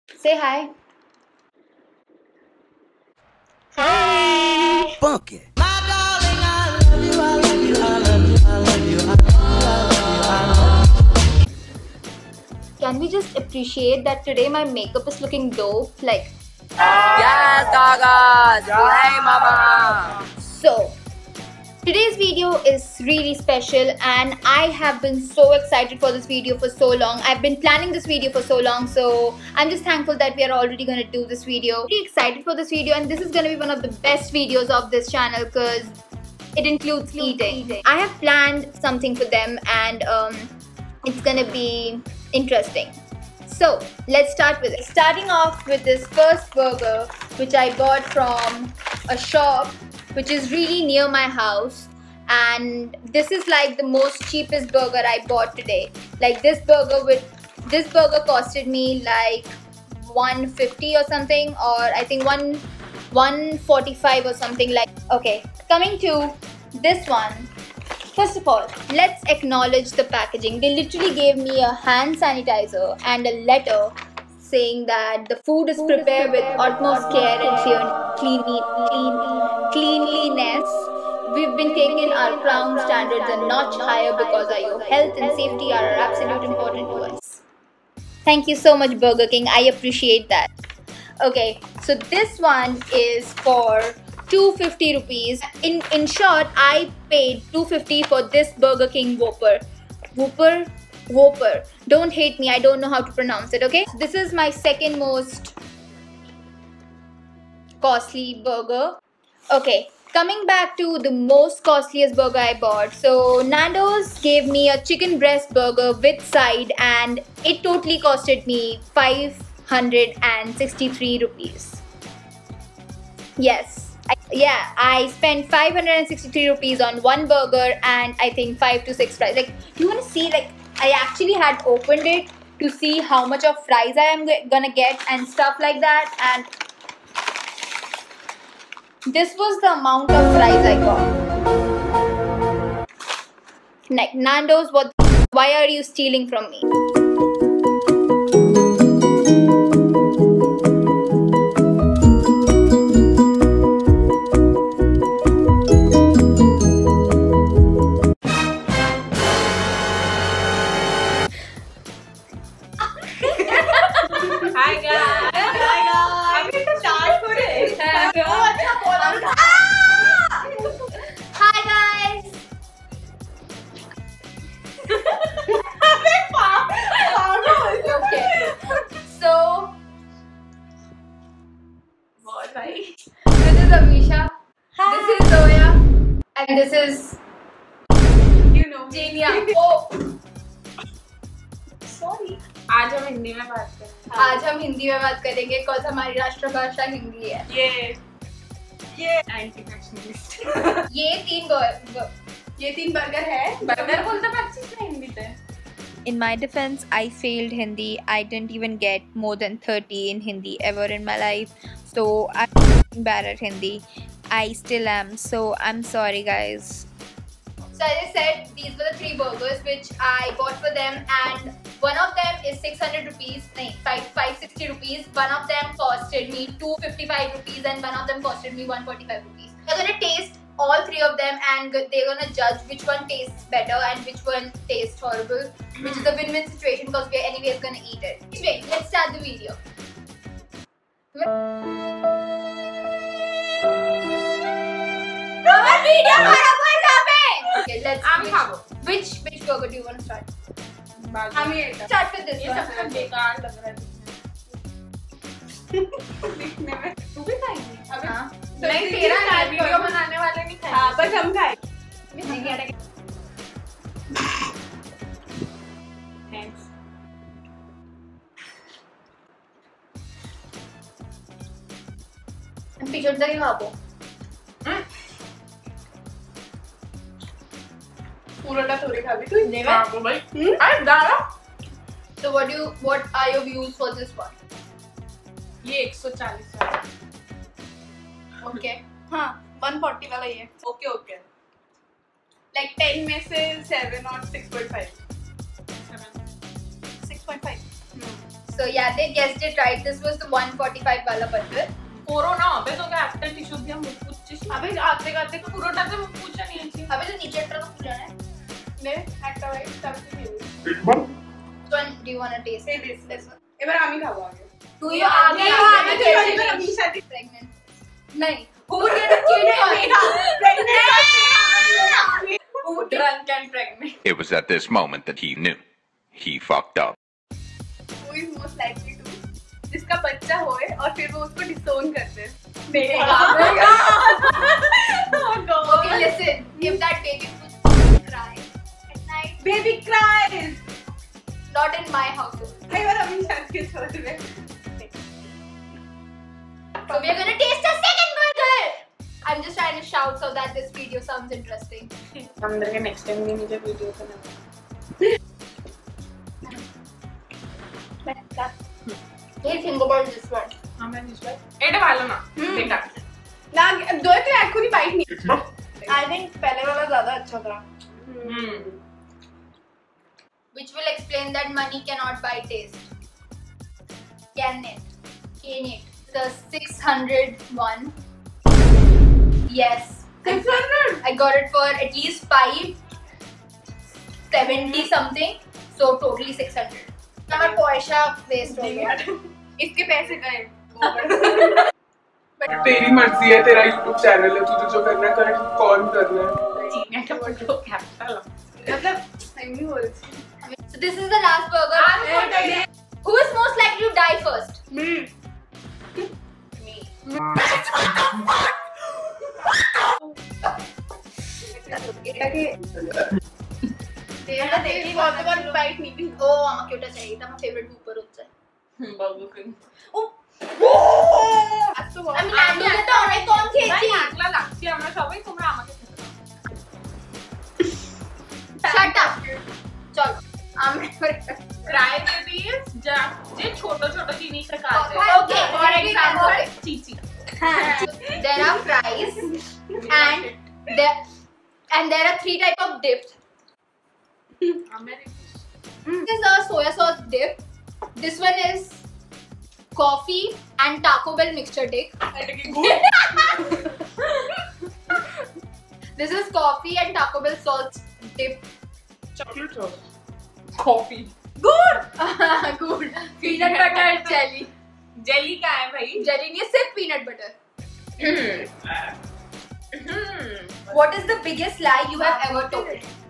Say hi. Hi. Funky. Can we just appreciate that today my makeup is looking dope? Like, Yes, Gaga. Slay, mama. so. Today's video is really special and I have been so excited for this video for so long. I've been planning this video for so long, so I'm just thankful that we are already going to do this video. Pretty excited for this video, and this is going to be one of the best videos of this channel because it includes eating. I have planned something for them and it's going to be interesting. So let's start with it. Starting off with this first burger which I bought from a shop which is really near my house, and this is like the most cheapest burger I bought today. Like this burger costed me like 150 or something, or I think 145 or something like. Okay, coming to this one. First of all, let's acknowledge the packaging. They literally gave me a hand sanitizer and a letter saying that the food is prepared with utmost care and cleanliness. We've been taking our crown standards a notch higher because your health and safety are absolute important to us. Thank you so much, Burger King. I appreciate that. Okay, so this one is for 250 rupees. In short, I paid 250 for this Burger King Whopper. Whopper. Don't hate me, I don't know how to pronounce it, okay? This is my second most costly burger. Okay, coming back to the most costliest burger I bought. So Nando's gave me a chicken breast burger with side and it totally costed me 563 rupees. Yes. I spent 563 rupees on one burger and I think 5 to 6 fries. Like, you want to see, like, I actually had opened it to see how much of fries I am gonna get and stuff like that, and this was the amount of fries I got. Like, Nando's, why are you stealing from me? Hi guys. अभी तो start हो रहे हैं. Hi guys. Okay. So this is Amisha. This is Zoya. And this is Jenia. Oh. Sorry. आज हम हिंदी में बात करेंगे. आज हम हिंदी में बात करेंगे because हमारी राष्ट्रभाषा हिंदी है. ये anti-nationalist. ये तीन बर्गर है. बर्गर बोलते बच्चे नहीं हिंदी में. In my defense, I failed Hindi. I didn't even get more than 30 in Hindi ever in my life. So I'm bad at Hindi. I still am. So I'm sorry, guys. So as I said, these were the 3 burgers which I bought for them, and one of them is 600 rupees, 560 rupees. One of them costed me 255 rupees and one of them costed me 145 rupees. They're gonna taste all 3 of them and they're gonna judge which one tastes better and which one tastes horrible, which is a win-win situation because we're anyways gonna eat it. Anyway, let's start the video. Okay, let's. Which burger do you want to start? Start with this ये one. सबसे बेकार लग रहा है दिखने में. तू भी खाएगी? हाँ. नहीं, तेरा है, वीडियो बनाने वाले नहीं खाएंगे. हाँ, बस हम खाएंगे. Thanks. पीछे तक ही खाओ. पूरा थोड़ी खा भी तू हिंदी में. हाँ भाई. अरे दादा. So what are your views for this one? ये 140 है. Okay. हाँ, 140 वाला ये. Okay. Like 10 में से 7 और 6.5. 6.5. So yeah, they guessed it right. This was the 145 wala burger. Corona अबे तो क्या आफ्टर टिश्यू दिया मुंह पूछ अबे आते करते को पुरोटा से मुंह पूछा नहीं थी अबे तो नीचे ट्रा तो पूछा है ने একটা ভাই তারপরে new So do you want to taste it? This one. এবার আমি খাবো আগে Do you आगे अमीशा थी pregnant? नहीं. Who did a kid pregnant? Who drunk and pregnant? It was at this moment that he knew. He fucked up. Who is most likely to? जिसका बच्चा होए और फिर वो उसको डिसोन करते हैं. Okay, listen. If that baby would cry at night, Baby cries. not in my household. कई बार अमीशा के छोड़ में. So we are gonna taste the second burger. I'm just trying to shout so that this video sounds interesting. अंदर के next time भी मुझे video करना. What do you think about this one? हाँ मैं निश्चित. एडे वाला ना. देखा. ना दो तो यार खुद ही बाइट नहीं. I think पहले वाला ज़्यादा अच्छा था. Which will explain that money cannot buy taste. Can it? Can it? The 600 one. Yes. 600. I got it for at least 570 something. So totally 600. हमारा पैसा waste हो गया. इसके पैसे गए. तेरी मर्जी है, तेरा YouTube चैनल है, तुझे जो करना है कर, कौन करना है. मतलब नहीं हो रही. So this is the last burger. Who is most likely to die first? Me. तेरा देखी बहुत बार बाइट नहीं थी. Oh, आमा क्यूटा चाहिए था. My favorite ऊपर होता है. बाबू किंग. आज तो আমি লাড্ডুকে তো অনেক কম খেয়েছি. আগলা লাগছে আমরা সবাই তোমরা আমাকে Shut up. চল. আমরা ক্রাই বেবিস যা যে ছোট ছোট জিনিসে কাজ করে. Okay, for example okay. চিচি. There are fries and there are 3 type of dips. This is a soya sauce dip. This one is coffee and Taco Bell mixture dip. This is coffee and Taco Bell sauce dip. Chocolate sauce. Coffee. Good. Peanut butter jelly. Jelly का है भाई. Jelly नहीं सिर्फ peanut butter. What is the biggest lie you have ever told?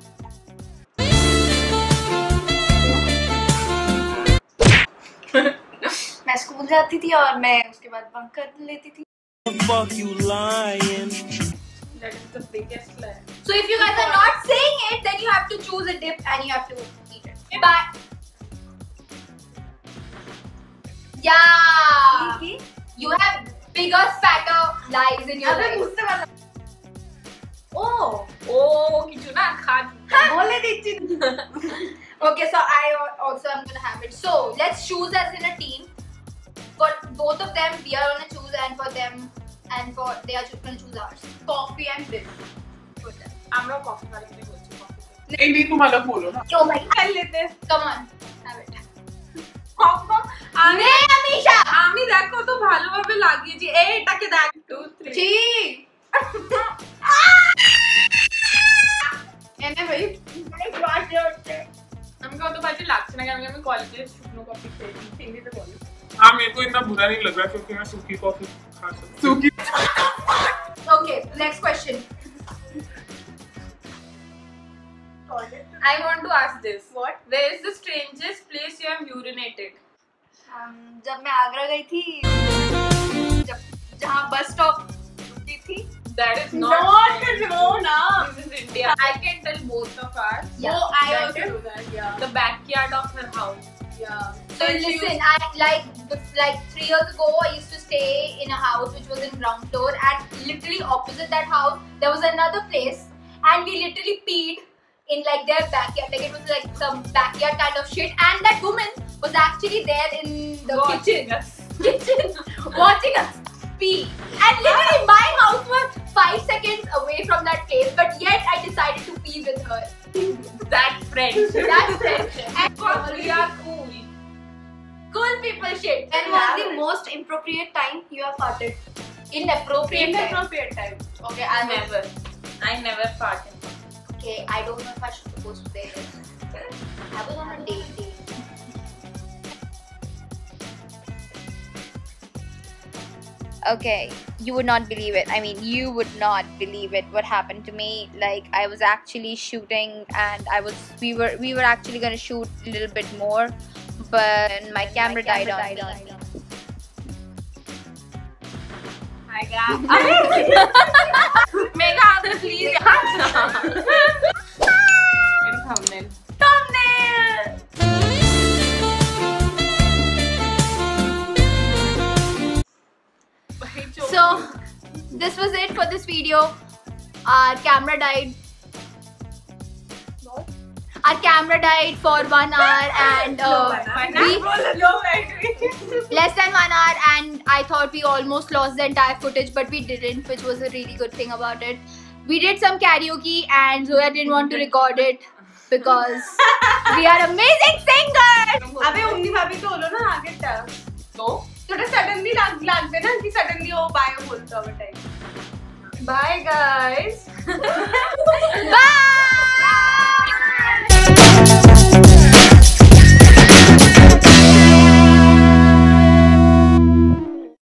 मैं school जाती थी और मैं उसके बाद बंक कर लेती थी. Fuck you lying. That is the biggest lie. So if you guys are not saying it, then you have to choose a dip and you have to eat it. But yeah, you have bigger, fatter lies in your अबे life. मुझसे वाला. ओ किचु ना खा. बोले दीजिए. Okay, so I also am gonna have it. So let's choose as in a team. For both of them, we are gonna choose, and for them, and for they are gonna choose ours. Coffee and this. For them. আমরা coffee वाले के बोलছি coffee. नहीं नहीं तुम अलग बोलो ना. Oh my! कर लेते. Come on, have it. Coffee. নে अमीशा. আমি দেখো তো ভালোভাবে লাগিয়েছি. এটাকে দেখ. 2 3. এনে ভাই আমি কত বাজে লাগছে না কারণ আমি কলেজে শুকনো কফি খেয়েছি. হিন্দিতে বলো. हाँ मेरे को इतना बुरा नहीं लग रहा क्योंकि मैं सूखी कॉफी खा सकती हूँ. सूखी. Okay, next question. I want to ask this. What? Where is the strangest place you have urinated? जब मैं आगरा गई थी, जहाँ बस स्टॉप रुकी थी. That is not no na. This is India. I can tell both of us. Yeah. I also do that. Yeah. The backyard of her house. Yeah. So listen, I like 3 years ago, I used to stay in a house which was in ground floor, and literally opposite that house there was another place, and we literally peed in like their backyard. Like it was like some backyard kind of shit, and that woman was actually there in the kitchen watching us pee. And literally my house was 5 seconds away from that place, but yet I decided to pee with her. That friend. That's friendship. And because we are cool. Cool people shit. When was the most inappropriate time you have farted? Inappropriate time. Okay, I never farted. Okay, I don't know if I should supposed to say this. I was on a date. Okay, you would not believe it. I mean, you would not believe it. What happened to me? Like, I was actually shooting, and we were actually gonna shoot a little bit more, but my camera died on me. Hi guys. Megha, please. Thumbnail. So this was it for this video. Our camera died. Our camera died for 1 hour and less than 1 hour, and I thought we almost lost the entire footage, but we didn't, which was a really good thing about it. We did some karaoke and Zoya didn't want to record it because we are amazing singers. अबे उन्नी भाभी तो बोलो ना आगे term तो थोड़ा suddenly लगते ना कि सडनली वो बाय बोलता है टाइम. Bye guys. Bye.